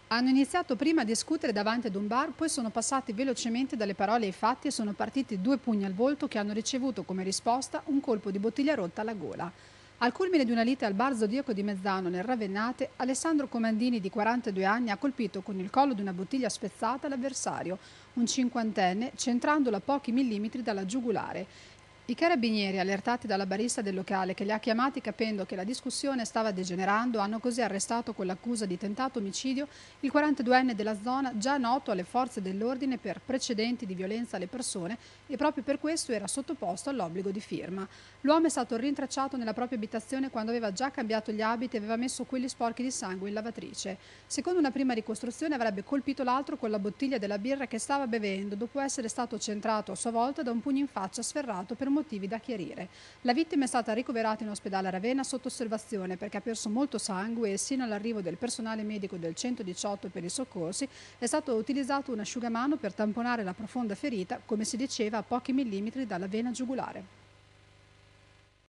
Hanno iniziato prima a discutere davanti ad un bar, poi sono passati velocemente dalle parole ai fatti e sono partiti due pugni al volto che hanno ricevuto come risposta un colpo di bottiglia rotta alla gola. Al culmine di una lite al bar Zodiaco di Mezzano nel Ravennate, Alessandro Comandini di 42 anni ha colpito con il collo di una bottiglia spezzata l'avversario, un cinquantenne, centrandolo a pochi millimetri dalla giugulare. I carabinieri, allertati dalla barista del locale che li ha chiamati capendo che la discussione stava degenerando, hanno così arrestato con l'accusa di tentato omicidio il 42enne della zona, già noto alle forze dell'ordine per precedenti di violenza alle persone e proprio per questo era sottoposto all'obbligo di firma. L'uomo è stato rintracciato nella propria abitazione quando aveva già cambiato gli abiti e aveva messo quelli sporchi di sangue in lavatrice. Secondo una prima ricostruzione avrebbe colpito l'altro con la bottiglia della birra che stava bevendo, dopo essere stato centrato a sua volta da un pugno in faccia sferrato per motivi da chiarire. La vittima è stata ricoverata in ospedale a Ravenna sotto osservazione perché ha perso molto sangue e sino all'arrivo del personale medico del 118 per i soccorsi è stato utilizzato un asciugamano per tamponare la profonda ferita, come si diceva, a pochi millimetri dalla vena giugulare.